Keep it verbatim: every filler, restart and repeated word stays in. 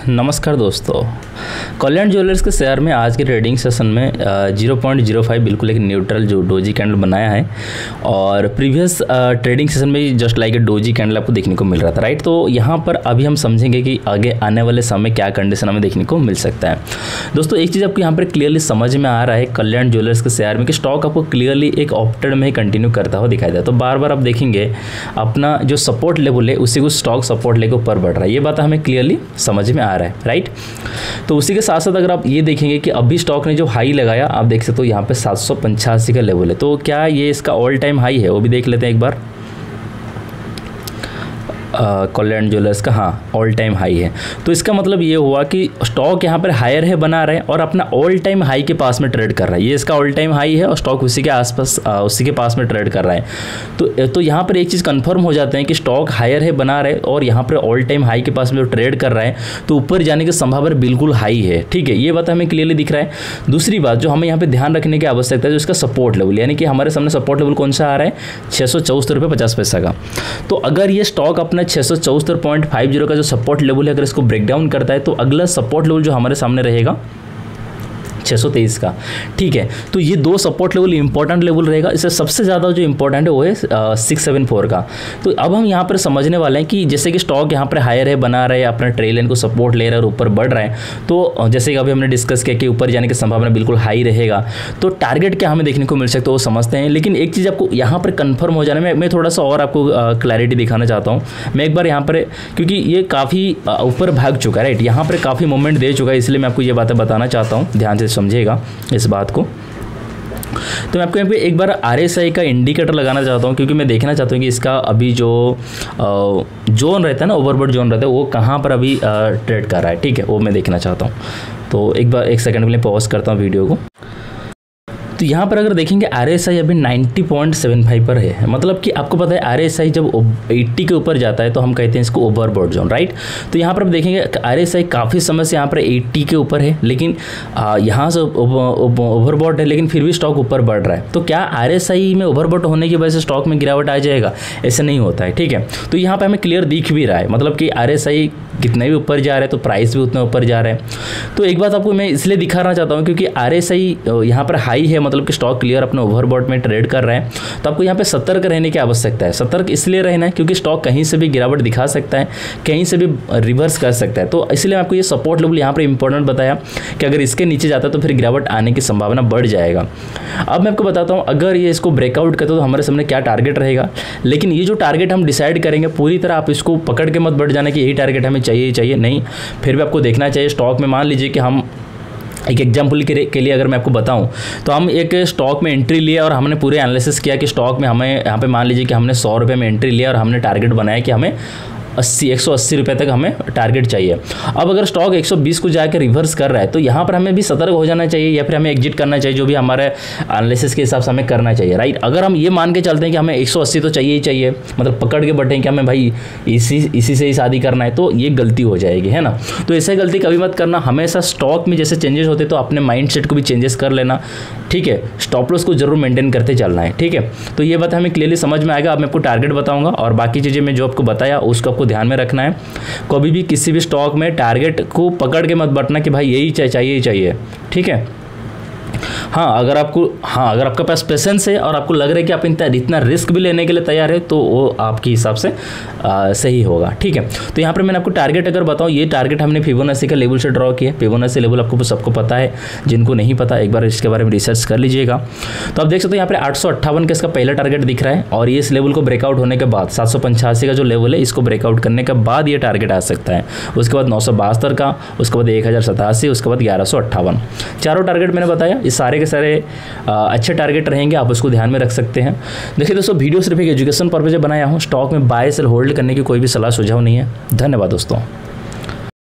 नमस्कार दोस्तों, कल्याण ज्वेलर्स के शेयर में आज के ट्रेडिंग सेशन में जीरो पॉइंट जीरो फाइव बिल्कुल एक न्यूट्रल जो डोजी कैंडल बनाया है और प्रीवियस ट्रेडिंग सेशन में just like a doji candle आपको देखने को मिल रहा था, राइट। तो यहाँ पर अभी हम समझेंगे कि आगे आने वाले समय क्या कंडीशन हमें देखने को मिल सकता है। दोस्तों एक चीज़ आपको यहाँ पर क्लियरली समझ में आ रहा है कल्याण ज्वेलर्स के शेयर में कि स्टॉक आपको क्लियरली एक ऑप्टेड में ही कंटिन्यू करता हुआ दिखाई देता है। तो बार बार आप देखेंगे अपना जो सपोर्ट लेवल है उसी को स्टॉक सपोर्ट लेकर ऊपर बढ़ रहा है, ये बात हमें क्लियरली समझ में आ रहा है, राइट। तो उसी के साथ साथ अगर आप ये देखेंगे कि अभी स्टॉक ने जो हाई लगाया आप देख सकते हो यहाँ पे सात सौ पंचासी का लेवल है, तो क्या ये इसका ऑल टाइम हाई है वो भी देख लेते हैं एक बार। कल्याण ज्वेलर्स का हाँ ऑल टाइम हाई है, तो इसका मतलब ये हुआ कि स्टॉक यहाँ पर हायर है बना रहा है और अपना ऑल टाइम हाई के पास में ट्रेड कर रहा है। ये इसका ऑल टाइम हाई है और स्टॉक उसी के आसपास उसी के पास में ट्रेड कर रहा है। तो तो यहाँ पर एक चीज़ कंफर्म हो जाते हैं कि स्टॉक हायर है बना रहा है और यहाँ पर ऑल टाइम हाई के पास में ट्रेड कर रहा है, तो ऊपर जाने की संभावना बिल्कुल हाई है, ठीक है। ये बात हमें क्लियरली दिख रहा है। दूसरी बात जो हमें यहाँ पर ध्यान रखने की आवश्यकता है जो इसका सपोर्ट लेवल, यानी कि हमारे सामने सपोर्ट लेवल कौन सा आ रहा है छः सौ चौहत्तर रुपये पचास पैसा का। तो अगर ये स्टॉक अपना छः सौ चौहत्तर पॉइंट फाइव जीरो का जो सपोर्ट लेवल है अगर इसको ब्रेक डाउन करता है तो अगला सपोर्ट लेवल जो हमारे सामने रहेगा छः सौ तेईस का, ठीक है। तो ये दो सपोर्ट लेवल इंपॉर्टेंट लेवल रहेगा। इससे सबसे ज़्यादा जो इंपॉर्टेंट है वो है सिक्स सेवन फोर का। तो अब हम यहाँ पर समझने वाले हैं कि जैसे कि स्टॉक यहाँ पर हायर है बना रहा है, अपना ट्रेल लाइन को सपोर्ट ले रहा है और ऊपर बढ़ रहा है, तो जैसे कि अभी हमने डिस्कस किया कि ऊपर जाने की संभावना बिल्कुल हाई रहेगा। तो टारगेट क्या हमें देखने को मिल सकता है वो समझते हैं, लेकिन एक चीज़ आपको यहाँ पर कन्फर्म हो जाने में मैं थोड़ा सा और आपको क्लैरिटी दिखाना चाहता हूँ। मैं एक बार यहाँ पर, क्योंकि ये काफ़ी ऊपर भाग चुका है, राइट, यहाँ पर काफ़ी मूवमेंट दे चुका है, इसलिए मैं आपको ये बातें बताना चाहता हूँ, ध्यान से समझिएगा इस बात को। तो मैं आपको यहाँ पे एक बार आर एस आई का इंडिकेटर लगाना चाहता हूँ, क्योंकि मैं देखना चाहता हूँ कि इसका अभी जो जोन रहता है ना, ओवरबॉट जोन रहता है, वो कहाँ पर अभी ट्रेड कर रहा है, ठीक है, वो मैं देखना चाहता हूँ। तो एक बार एक सेकंड के लिए पॉज करता हूँ वीडियो को। तो यहाँ पर अगर देखेंगे आर एस आई अभी नब्बे पॉइंट सात पाँच पर है, मतलब कि आपको पता है आर एस आई जब अस्सी के ऊपर जाता है तो हम कहते हैं इसको ओवरबॉट जोन, राइट। तो यहाँ पर आप देखेंगे आर एस आई काफ़ी समय से यहाँ पर अस्सी के ऊपर है, लेकिन यहाँ से ओवरबॉट है, लेकिन फिर भी स्टॉक ऊपर बढ़ रहा है। तो क्या आर एस आई में ओवरबॉट होने की वजह से स्टॉक में गिरावट आ जाएगा? ऐसा नहीं होता है, ठीक है। तो यहाँ पर हमें क्लियर दिख भी रहा है, मतलब कि आर एस आई कितने भी ऊपर जा रहा है तो प्राइस भी उतना ऊपर जा रहा है। तो एक बात आपको मैं इसलिए दिखाना चाहता हूँ क्योंकि आर एस आई यहाँ पर हाई है, मतलब कि स्टॉक क्लियर अपने ओवरबॉट में ट्रेड कर रहा है। तो आपको यहाँ पे सतर्क रहने की आवश्यकता है। सतर्क इसलिए रहना है क्योंकि स्टॉक कहीं से भी गिरावट दिखा सकता है, कहीं से भी रिवर्स कर सकता है। तो इसलिए आपको ये सपोर्ट लेवल यहाँ पर इंपॉर्टेंट बताया कि अगर इसके नीचे जाता है तो फिर गिरावट आने की संभावना बढ़ जाएगा। अब मैं आपको बताता हूँ अगर ये इसको ब्रेकआउट करता तो हमारे सामने क्या टारगेट रहेगा। लेकिन ये जो टारगेट हम डिसाइड करेंगे पूरी तरह आप इसको पकड़ के मत बढ़ जाने कि यही टारगेट हमें चाहिए ही चाहिए, नहीं, फिर भी आपको देखना चाहिए स्टॉक में। मान लीजिए कि हम एक एग्जाम्पल के लिए अगर मैं आपको बताऊं तो हम एक स्टॉक में एंट्री लिया और हमने पूरे एनालिसिस किया कि स्टॉक में हमें यहाँ पे मान लीजिए कि हमने सौ रुपये में एंट्री लिया और हमने टारगेट बनाया कि हमें अस्सी एक सौ अस्सी रुपये तक हमें टारगेट चाहिए। अब अगर स्टॉक एक सौ बीस को जाकर रिवर्स कर रहा है तो यहाँ पर हमें भी सतर्क हो जाना चाहिए या फिर हमें एग्जिट करना चाहिए, जो भी हमारे एनालिसिस के हिसाब से हमें करना चाहिए, राइट। अगर हम ये मान के चलते हैं कि हमें एक सौ अस्सी तो चाहिए ही चाहिए, मतलब पकड़ के बैठे कि हमें भाई इसी इसी से ही शादी करना है, तो ये गलती हो जाएगी, है ना। तो ऐसा गलती कभी मत करना। हमेशा स्टॉक में जैसे चेंजेस होते तो अपने माइंड सेट को भी चेंजेस कर लेना, ठीक है। स्टॉप लॉस को जरूर मेंटेन करते चलना है, ठीक है। तो ये बात हमें क्लियरली समझ में आएगा। अब मैं आपको टारगेट बताऊंगा और बाकी चीज़ें मैं जो आपको बताया उसको आपको ध्यान में रखना है। कभी भी किसी भी स्टॉक में टारगेट को पकड़ के मत बैठना कि भाई यही चाहिए ही चाहिए, ठीक है। हाँ अगर आपको हाँ अगर आपके पास पेशेंस है और आपको लग रहा है कि आप इतना रिस्क भी लेने के लिए तैयार है तो वो आपके हिसाब से आ, सही होगा, ठीक है। तो यहाँ पर मैंने आपको टारगेट अगर बताऊँ, ये टारगेट हमने फिबोनाची का लेवल से ड्रॉ किया। फिबोनाची लेवल आपको सबको पता है, जिनको नहीं पता एक बार इसके बारे में रिसर्च कर लीजिएगा। तो आप देख सकते हो यहाँ पर आठ सौ अट्ठावन का इसका पहला टारगेट दिख रहा है और ये इस लेवल को ब्रेकआउट होने के बाद सात सौ पंचासी का जो लेवल है इसको ब्रेकआउट करने के बाद ये टारगेट आ सकता है। उसके बाद नौ सौ बहत्तर का, उसके बाद एक हज़ार सतासी, उसके बाद ग्यारह सौ अट्ठावन, चारों टारगेट मैंने बताया। ये सारे के सारे आ, अच्छे टारगेट रहेंगे, आप उसको ध्यान में रख सकते हैं। देखिए दोस्तों, वीडियो सिर्फ एक एजुकेशन पर्पज से बनाया हूँ। स्टॉक में बाय सेल होल्ड करने की कोई भी सलाह सुझाव नहीं है। धन्यवाद दोस्तों।